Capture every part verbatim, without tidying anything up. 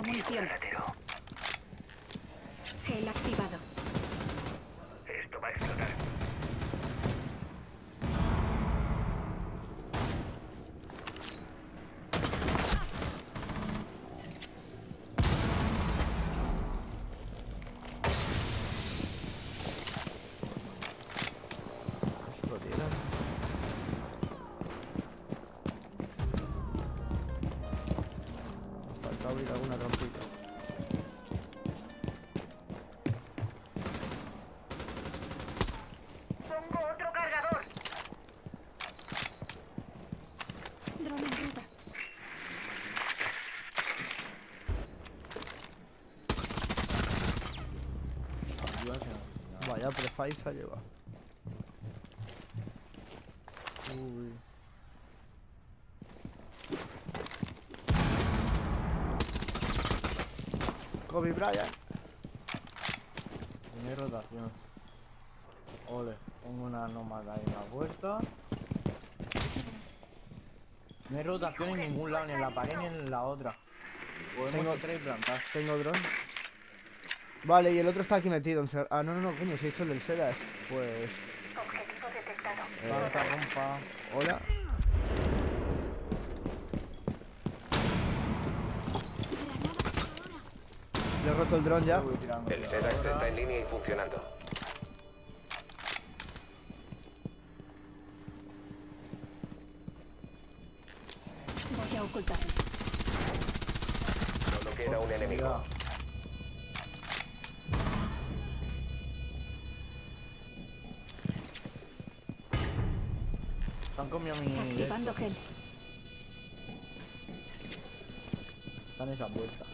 Tengo munición. Gel activado. Esto va a explotar. Lo tiran. Falta abrir alguna trampita. Pongo otro cargador. Dron en ruta. Vaya prefire se ha llevado. Uy. Kobe Bryant. Tiene rotación. Ole, pongo una nómada ahí en la puerta. No hay rotación en ningún lado, ni en la pared ni en la otra. Podemos Tengo- entrar y plantar. Tengo dron. Vale, y el otro está aquí metido. encer- Ah, no, no, no, coño, se hizo el del Sedas. Pues. Objetivo detectado. Planta, rompa. Hola. Le he roto el dron ya. Voy tirando El por SEDAX ahora. está en línea y funcionando. Voy a ocultarme. Solo queda un enemigo. Cuidado. Se han comido mi... Activando gel. Están en esa puerta.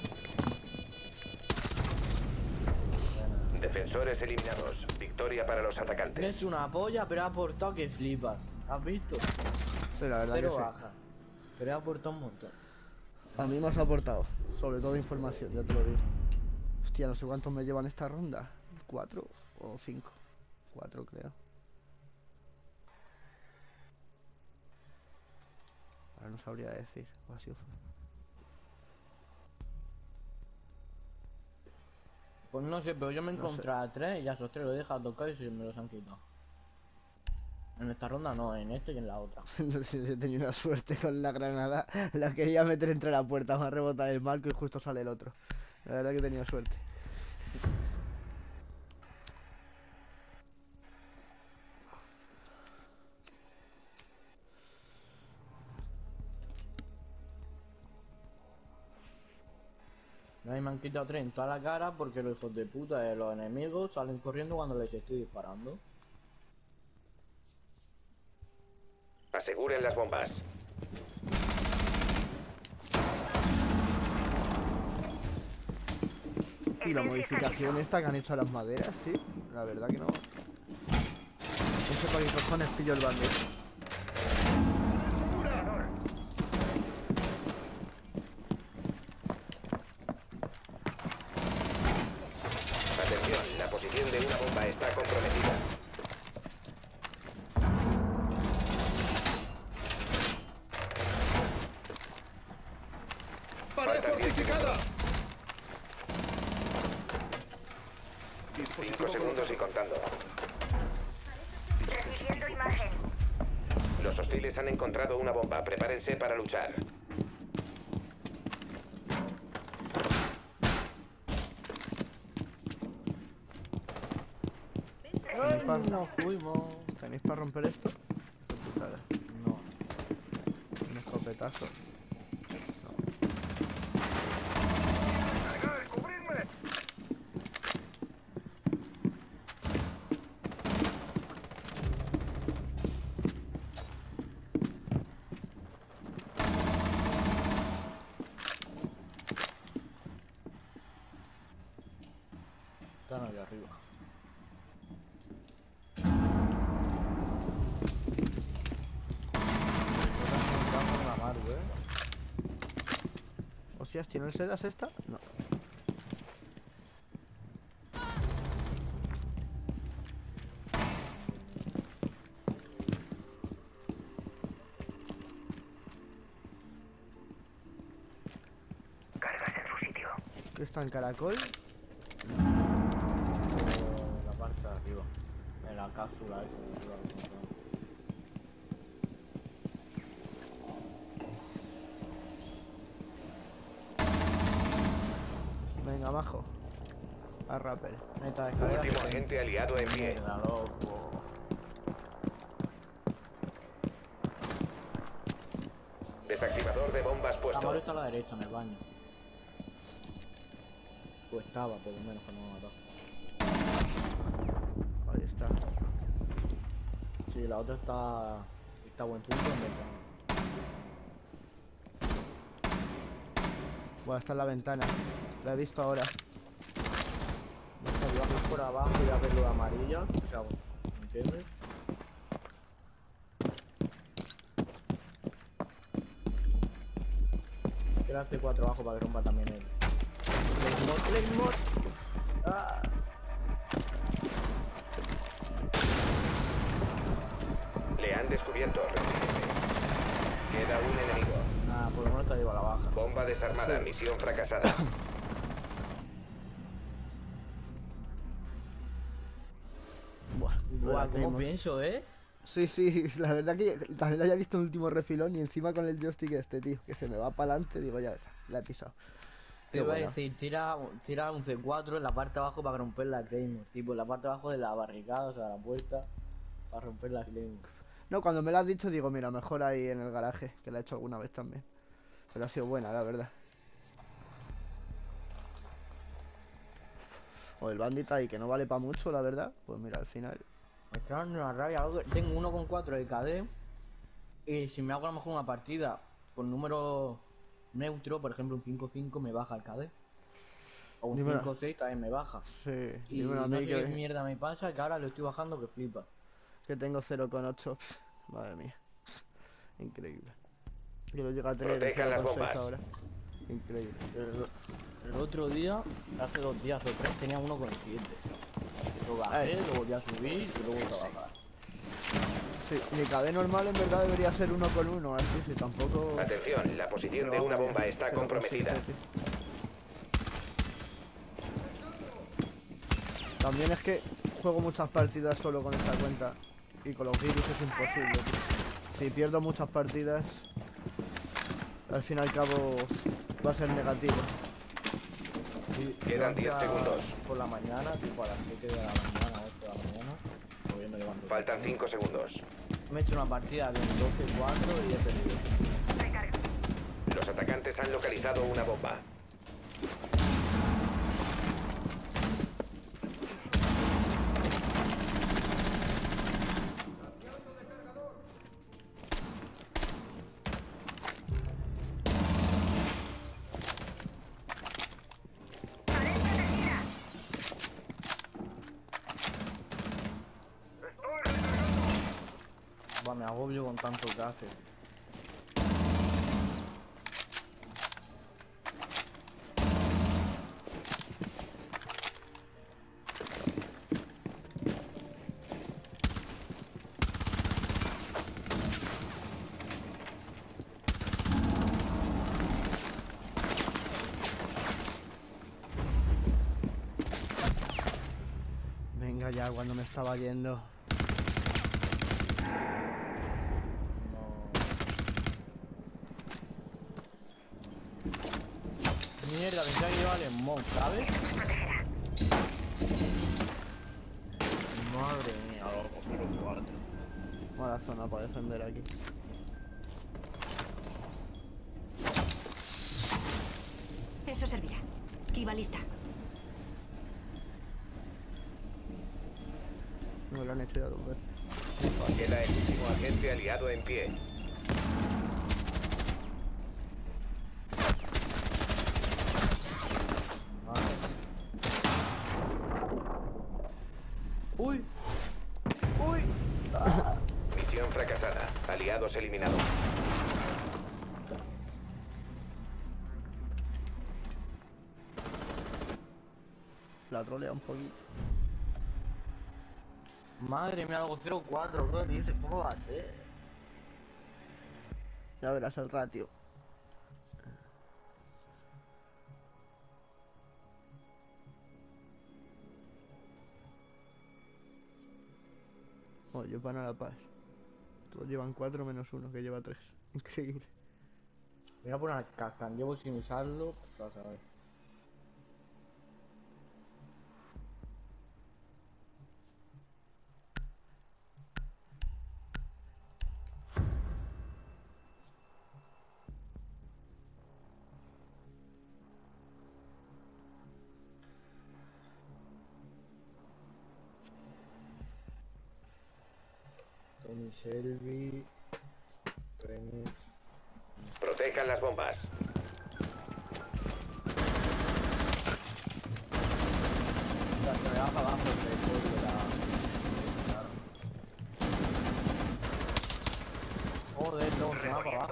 Defensores eliminados. Victoria para los Me he atacantes. hecho una polla, pero he aportado que flipas. ¿Has visto? Sí, la verdad que Cero sí. baja. Pero he aportado un montón. A mí me has aportado. Sobre todo información, ya te lo digo. Hostia, no sé cuántos me llevan esta ronda. ¿Cuatro o cinco? Cuatro, creo. Ahora no sabría decir. O ha sido fue. Pues no sé, pero yo me No encontré a tres y ya esos tres los he dejado tocar y se me los han quitado. En esta ronda no, en esta y en la otra. No sé si he tenido una suerte con la granada. La quería meter entre la puerta, me ha rebotado el marco y justo sale el otro. La verdad que he tenido suerte. No, y me han quitado tres en toda la cara porque los hijos de puta de los enemigos salen corriendo cuando les estoy disparando. Aseguren las bombas. Y la modificación esta que han hecho a las maderas, tío. La verdad que no. No sé para qué cojones pillo el bandit. Atención, la posición de una bomba está comprometida. ¡Pared Faltan diez fortificada! Cinco segundos y contando. Recibiendo imagen. Los hostiles han encontrado una bomba. Prepárense para luchar. ¿Tenéis para Nos fuimos. ¿Tenéis para romper esto? Qué putada. No. Un escopetazo. Están aquí arriba. Una Maru, eh. Hostias, ¿tiene el sedas esta? No. Cargas en su sitio. Que está en caracol. En la parte de arriba. En la cápsula esa de arriba que encontramos. Venga, majo. A rappel. Neta, escalera. Último agente aliado en pie. Mierda, loco. Desactivador de bombas La puesto. mano está a la derecha, en el baño. O estaba, por lo menos, cuando me mató. Ahí está. Sí, la otra está... Está a buen punto, en verdad. Bueno, está en la ventana. La he visto ahora. Si bajas por abajo y a ver lo de amarilla, chavo, ¿entiendes? Quiero hacer cuatro abajo para que rompa también él. ¡Lemot, lemot! ¡Ah! Le han descubierto. Queda un enemigo. Ah, por lo menos te llevo a la baja. Bomba desarmada. Misión fracasada. Buah, Buah, la ¿cómo tenemos. pienso, eh? Sí, sí, la verdad que también lo había visto en el último refilón y encima con el joystick este, tío, que se me va para adelante, digo, ya, la he pisado. Te Qué iba a bueno. decir, tira, tira un C cuatro en la parte de abajo para romper la Claymore. Tipo, en la parte de abajo de la barricada, o sea, la puerta, para romper la Claymore. No, cuando me lo has dicho digo, mira, mejor ahí en el garaje, que la he hecho alguna vez también. Pero ha sido buena, la verdad. O el bandit ahí, que no vale para mucho, la verdad. Pues mira, al final... Me está dando una rabia, algo que- tengo uno coma cuatro de K D y si me hago a lo mejor una partida con número neutro, por ejemplo un cinco cinco, me baja el K D. O un Dímelo. cinco seis también me baja. Sí, Y dímelo a no mí sé qué que, mierda me pasa, que ahora lo estoy bajando que flipa. que tengo cero coma ocho. Madre mía. Increíble. Yo lo llego a tener en Protejan las cero coma seis bombas. ahora. Increíble. El, el otro día, hace dos días o tres, tenía uno coma siete. Lo bajé, lo volví a subir y luego volví a bajar. Sí, mi K D normal en verdad debería ser uno con uno, así, si tampoco... Atención, la posición de Pero una vamos, bomba está cero coma comprometida. siete, sí. También es que juego muchas partidas solo con esta cuenta y con los virus es imposible, tío. Si pierdo muchas partidas, al fin y al cabo va a ser negativo. Sí, Quedan yo diez hacía segundos. Por la mañana, tipo a las siete de la mañana, ocho de la mañana, volviendo llevando. Faltan cinco segundos. Me he hecho una partida de un doce cuatro y he perdido. Los atacantes han localizado una bomba. Va, me agobio con tantos gases. Venga ya, cuando me estaba yendo. No. Mierda, pensaba que llevaba el smoke, ¿sabes? Madre mía, loco, cero cuatro. Mala zona para defender aquí. Eso servirá. Kiva lista. Me lo han hecho ya dos veces. Queda el último agente aliado en pie. Madre. Uy. Uy. Misión fracasada. Aliados eliminados. La trolea un poquito. Madre mía, algo cero cuatro, ¿qué dices? ¿Cómo va a ser? Ya verás el ratio. ellos van a la paz. Todos llevan cuatro menos uno, que lleva tres. Increíble. Voy a poner cascan, llevo sin usarlo, pues a saber. Tony Shelby, Remix. Protejan las bombas. O sea, se me baja abajo el récord de la... Claro. Joder, no, se me va para abajo.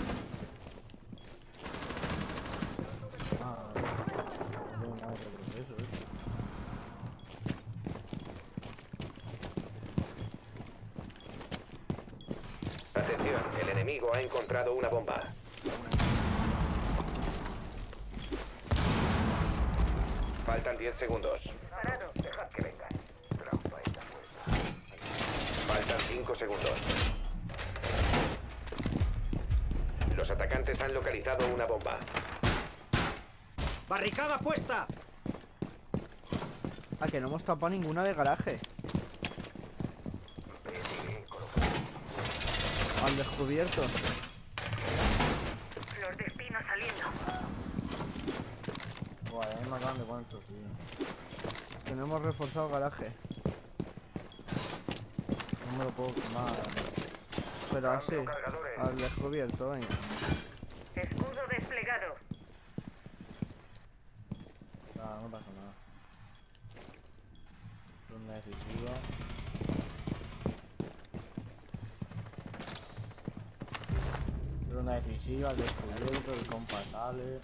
Ah, no hay nada de retroceso, eh. Atención, el enemigo ha encontrado una bomba. Faltan diez segundos. Parado, dejad que vengan. Trampa está puesta. Faltan cinco segundos. Los atacantes han localizado una bomba. ¡Barricada puesta! Ah, que no hemos tapado ninguna de garaje. Al descubierto. Flor de espino saliendo. Guay, a mí me acaban de cuántos, tío. Que no hemos reforzado garaje. No me lo puedo quemar. Pero así, al descubierto, venga. Escudo desplegado. Nada, no pasa nada. Ronda decisiva. Ronda decisiva, el descubierto, el compa sale.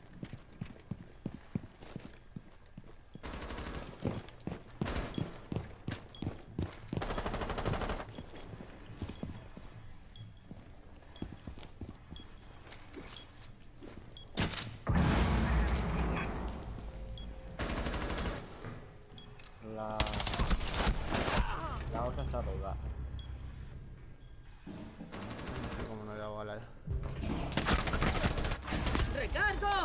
La... La otra está rodada. No sé cómo no le hago a la... ¡Recargo!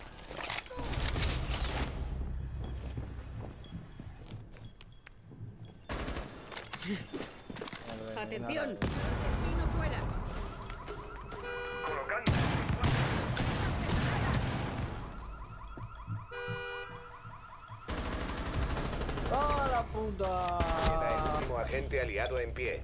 ¡Atención! ¡Espino fuera! Colocando. ¡Ah, la puta! Queda el último agente aliado en pie.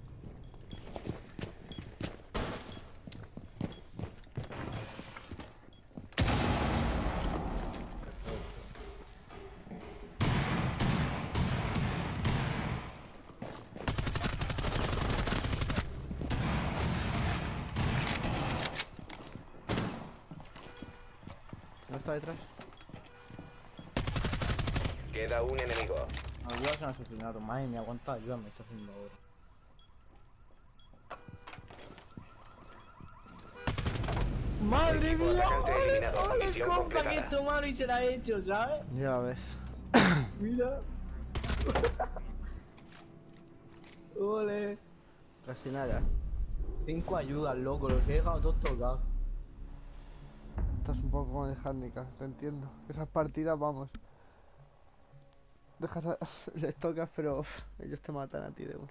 ¿No está detrás? Queda un enemigo. Ayudas en asesinato, madre mía, cuánta ayuda me está haciendo ahora. ¡Madre Equipo mía! atacante ¡Ole, eliminado. ole, Misión compa, completada. que esto malo y se la ha hecho, ¿sabes? Ya ves. Mira. Ole. Casi nada. Cinco ayudas, loco, los he dejado todos tocados. Estás un poco con el handicap, te entiendo. Esas partidas, vamos. Dejas a... les tocas, pero uf, ellos te matan a ti de uno.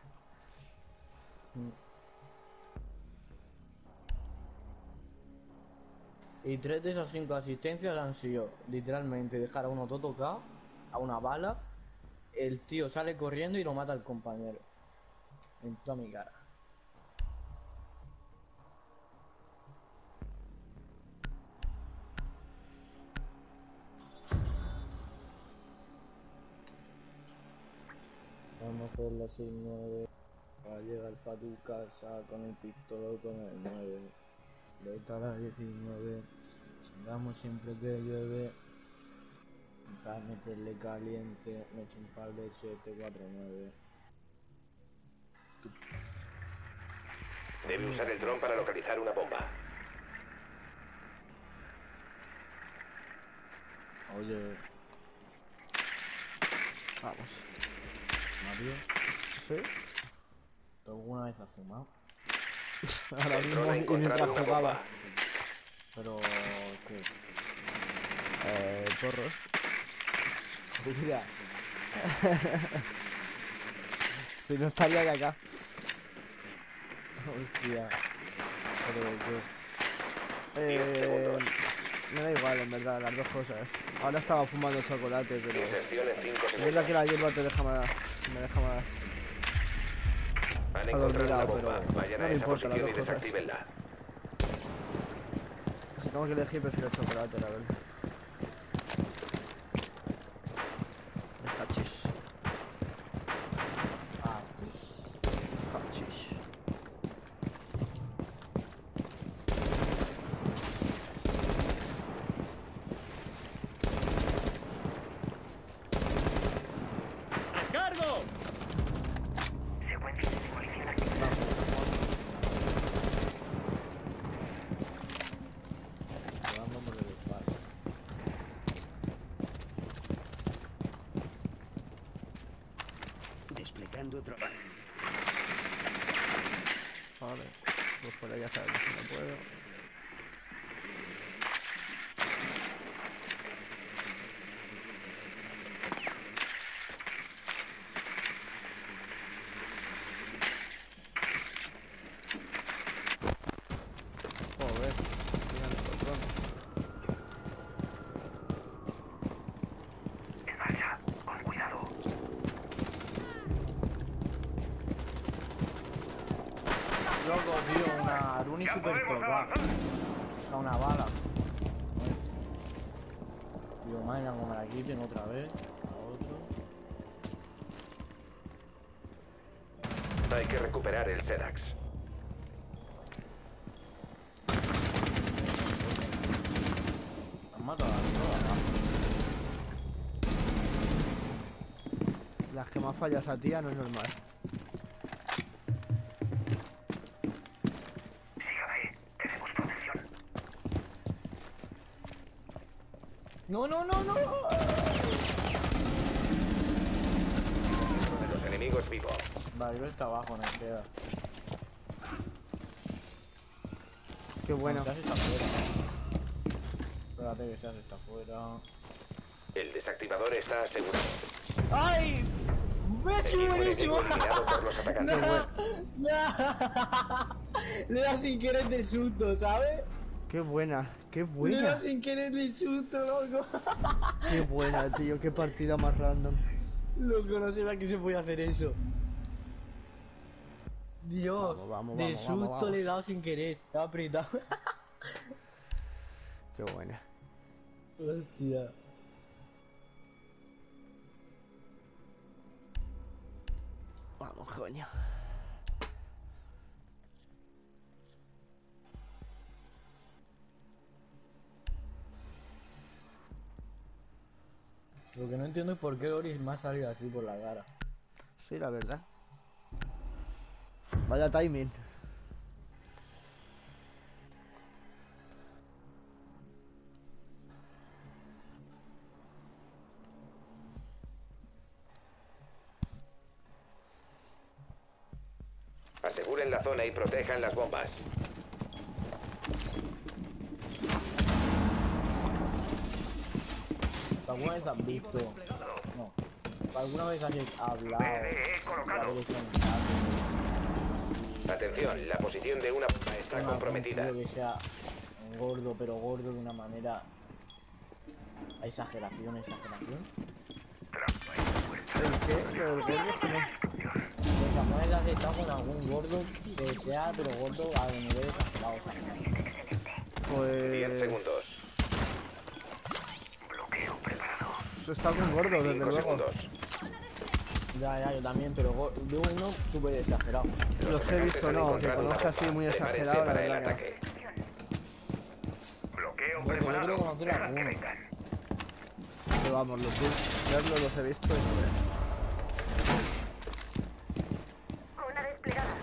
Y tres de esas cinco asistencias han sido literalmente dejar a uno todo tocado, a una bala, el tío sale corriendo y lo mata al compañero. En toda mi cara. Vamos a hacer la seis nueve para llegar pa' tu casa con el pistolón con el nueve. Vete a la diecinueve, chingamos siempre que llueve. Para meterle caliente, me echo un par de siete cuatro nueve. Debe usar el dron para localizar una bomba. Oye, Vamos. Mario, ¿Sí? ¿Tú alguna vez has fumado? Ahora El mismo dron ha y mientras encontrado una jugaba. bomba. Pero... ¿qué? Eh, porros. Mira. Si no estaría ya acá. Hostia. Pero ¿qué? Eh, me da igual, en verdad, las dos cosas. Ahora estaba fumando chocolate, pero... Inserción en cinco Es verdad que segundos. la hierba te deja más... Me deja más... Han encontrado una adormilado, bomba. pero Vayan no a me esa importa, las posición y dos cosas. desactívenla. Si tengo que elegir, prefiero chocolate, la verdad. El hachís. Ah, pues... Hachís. ¡Recargo! Secuencia de demolición activada. Jugando por el espacio. Desplegando otro. Vale. Pues por ahí ya sabes si no puedo. Joder. Mira el patrón. En marcha. Con cuidado. Loco, tío, una Runi super salvaje. O sea, una bala. Tío, madre, como me la quiten otra vez. A otro. Hay que recuperar el Sedax. Han matado a todas. Las que más fallas a tía no es normal. Sígame. Tenemos protección. No, no, no, no. Uno de los enemigos vivo. Vale, yo está abajo, no queda. Qué bueno. Seas está afuera. Espérate que Seas está afuera. El desactivador está asegurado. ¡Ay! ¡Ves Equipo buenísimo! enemigo eliminado por los atacantes. ¡No! Le da sin querer de susto, ¿sabes? Qué buena. Qué Le da buena. sin querer de susto, loco. Qué buena, tío. Qué partida más random. Loco, no sabía que se podía hacer eso. Dios, Vamos, vamos, de vamos, susto vamos, vamos. le he dado sin querer. Estaba apretado. Qué buena. Hostia. Vamos, coño. Lo que no entiendo es por qué Loris me ha salido así por la cara. Sí, la verdad. Vaya timing. Aseguren la zona y protejan las bombas. ¿Alguna vez has visto? No. ¿Alguna vez has hablado? B D E colocado. de Atención, la posición de una bomba está una- comprometida. un tío que sea gordo, pero gordo de una manera... ¿A exageración, exageración? ¿El qué? Pero el gordo es que no. Pues alguna vez has estado con algún gordo que sea, pero gordo a nivel exagerado. diez Pues... segundos. Bloqueo preparado. Está muy gordo, desde cinco luego. segundos. Ya, ya, yo también, pero go- de uno súper exagerado. Los he atacantes visto, han no, que encontrado una conozca así bomba. muy Prepárense exagerado, la para el verdad que no. ataque. Bloqueo Bueno, yo preparado. creo conocer a Dejan que alguno. vengan. Pero vamos, los builds, verlos los he visto y joder. Una desplegada.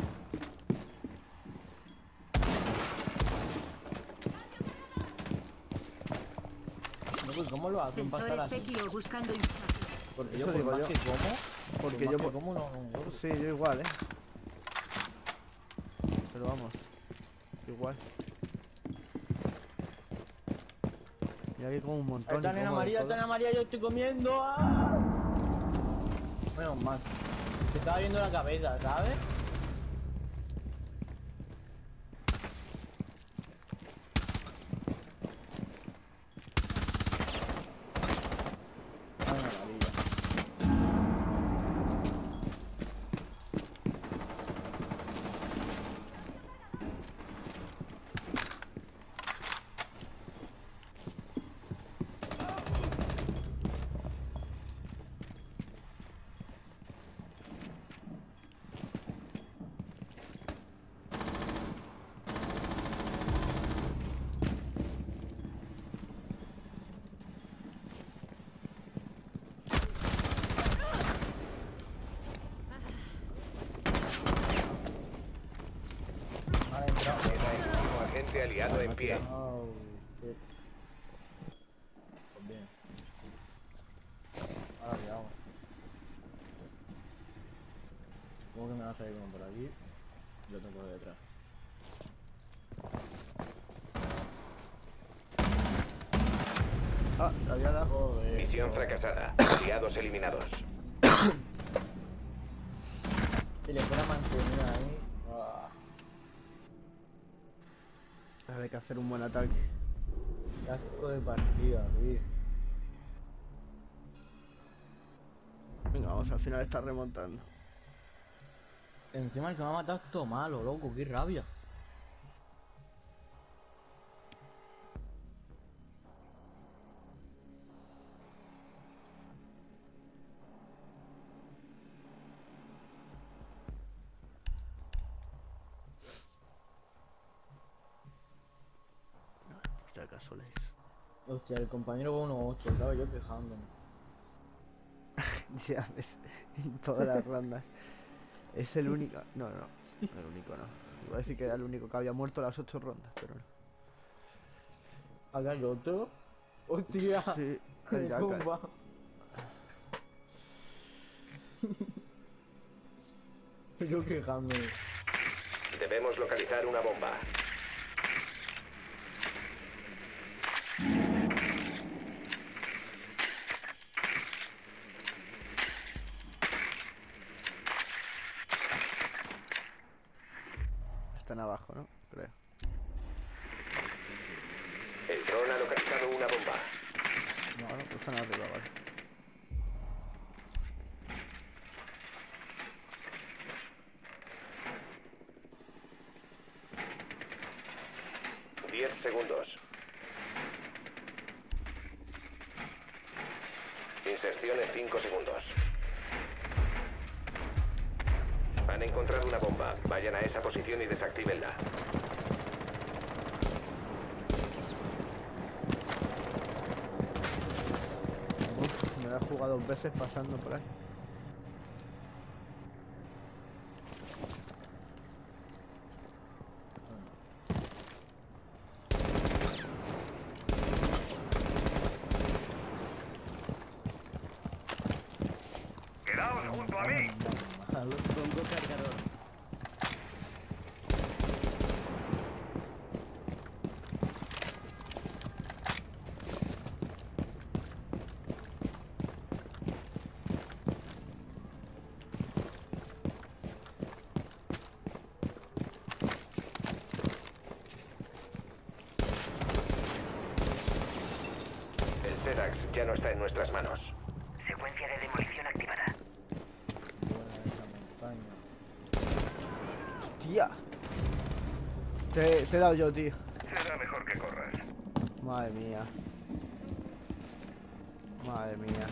No, pues, ¿cómo lo hacen para Sensor estar así? espectro buscando información. Porque Eso yo, por digo más yo. que como, Porque por yo... más que como no, no engordo. Sí, yo igual, ¿eh? pero vamos. Igual. Mira que como un montón. Están y en como de amarilla, todo. están en amarilla, yo estoy comiendo. ¡Ah! Menos mal. Se estaba viendo la cabeza, ¿sabes? Están en amarilla. Han entrado. Queda el último agente aliado en pie. Oh, shit. Pues bien. Ahora ya vamos. Supongo que me va a salir como por aquí. Yo tengo por detrás. Ah, la había dado. Joder. Misión fracasada. Aliados eliminados. Si le fuera mantenida ahí. Ah, Ahora hay que hacer un buen ataque. casco de partida, tío. Venga, vamos, al final está remontando. Encima el que me ha matado es todo malo, loco, qué rabia. Por si acaso leéis. Hostia, el compañero va uno ocho, ¿sabes? Yo quejándome. Ya ves, en todas las rondas. Es el único. No, no, el único no. Iba a decir que era el único que había muerto las ocho rondas, pero no. ¿Acá hay otro? Hostia, Sí, el el Yaka. compa. Yo quejándome. Debemos localizar una bomba. Están abajo, ¿no? Creo. El dron ha localizado una bomba. No, no, pues están arriba, vale. Diez segundos. Inserción en cinco segundos. Han encontrado una bomba. Vayan a esa posición y desactívenla. Uf, me la he jugado dos veces pasando por ahí. ¡Quedaos junto a mí! Pongo cargador. El SEDAX ya no está en nuestras manos. Secuencia de demolición activada. Buena esa montaña. ¡Hostia! Te, te he dado yo, tío. Será mejor que corras. Madre mía. Madre mía.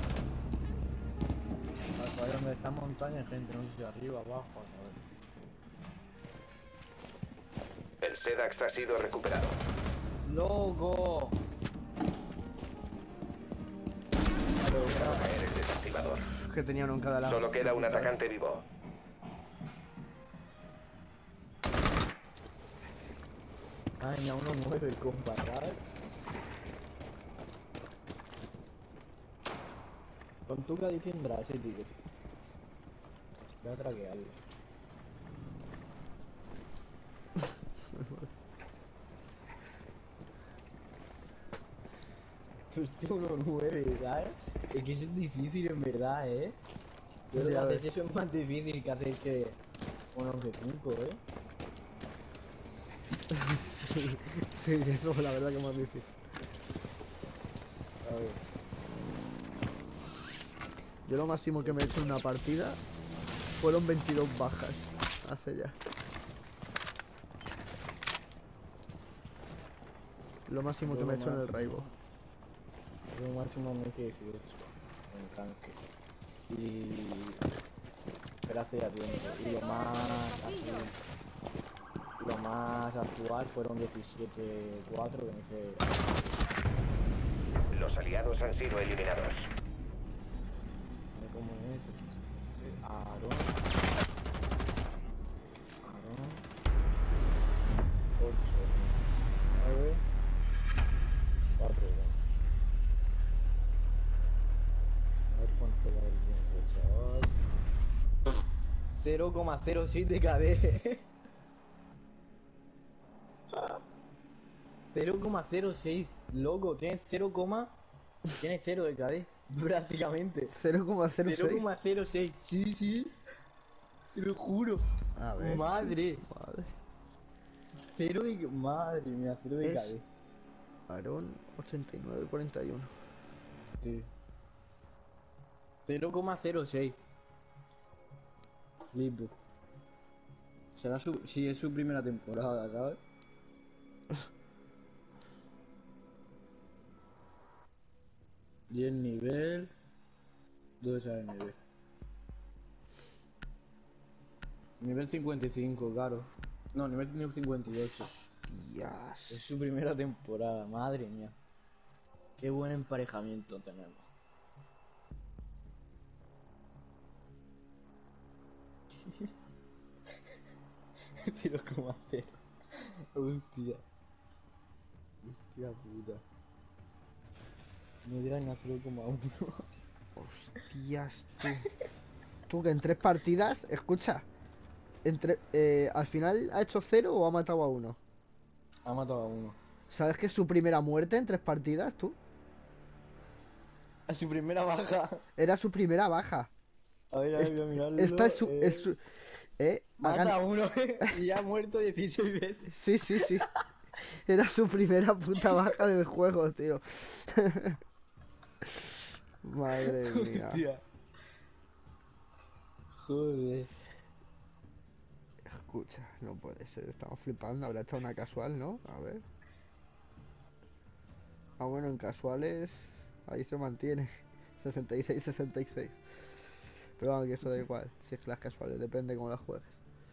Al saber dónde está montaña hay gente, no sé si arriba, abajo, a saber. El SEDAX ha sido recuperado. ¡Loco! Deja caer el desactivador. Es que tenía uno en cada lado. Solo queda un atacante vivo. Ay, ya uno muere, compa, ¿sabes? Con tu que tendrá ese ticket. Voy a traquearlo. Hostia, uno nueve, ¿sabes? Es que eso es difícil en verdad, ¿eh? Yo creo que Ya ves. haces eso es más difícil que hacerse un once cinco, ¿eh? Sí, sí, eso es la verdad que es más difícil. A ver. Yo lo máximo que me he hecho en una partida fueron veintidós bajas. Hace ya. Lo máximo que Yo me he lo hecho en el máximo- Rainbow. Yo máximo me hice dieciocho en tanque. Y... Pero hace ya tiempo. Y lo más... Así, lo más actual fueron diecisiete cuatro que me hice... Los aliados han sido eliminados. ¿Cómo es? Aaron. Aaron. ocho. nueve. cuatro. A ver cuánto va el tiempo, chaval. cero coma cero seis de K D. cero coma cero seis. Loco, tienes cero, tienes cero de K D. Prácticamente. cero coma cero cero seis. coma cero seis. Sí, sí. Te lo juro. A ver. Madre. Madre. Cero de... Madre mía, cero de Es- K D. Aarón ochenta y nueve cuarenta y uno. Sí. cero coma cero seis. Flipo. Será su... Sí, es su primera temporada, ¿sabes? Y el nivel... ¿Dónde sale el nivel? Nivel cincuenta y cinco, claro. No, nivel cincuenta y ocho. Dios. Es su primera temporada, madre mía. Qué buen emparejamiento tenemos. Pero cómo hacer. Hostia. Hostia puta. Me dirán a cero coma uno. Hostias, tú. Tú que en tres partidas, escucha. Entre, eh, al final ha hecho cero o ha matado a uno. Ha matado a uno. ¿Sabes que es su primera muerte en tres partidas, tú? A su primera baja. Era su primera baja. A ver, a ver, Est- voy a mirarlo. Esta es su. eh, Es su eh, ha Mata gan- a uno y ya ha muerto dieciséis veces. Sí, sí, sí. Era su primera puta baja del juego, tío. Madre mía. Hostia. Joder. Escucha, no puede ser. Estamos flipando. Habrá echado una casual, ¿no? A ver. Ah, bueno, en casuales. Ahí se mantiene. sesenta y seis sesenta y seis. Pero vamos, que eso da igual. Si es que las casuales, depende cómo las juegues.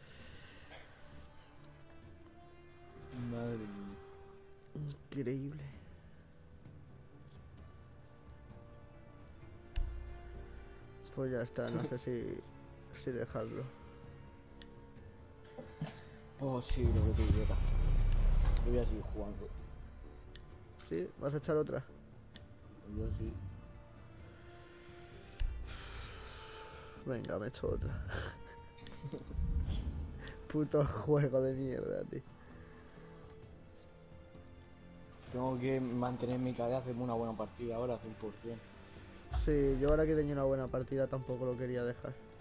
Madre mía. Increíble. Pues ya está, no sé si, si dejarlo. Oh, sí, lo que tú quieras. Yo voy a seguir jugando. ¿Sí? ¿Vas a echar otra? Yo sí. Venga, me echo otra. Puto juego de mierda, tío. Tengo que mantener mi K D, hacerme una buena partida ahora, cien por cien. Sí, yo ahora que tenía una buena partida tampoco lo quería dejar.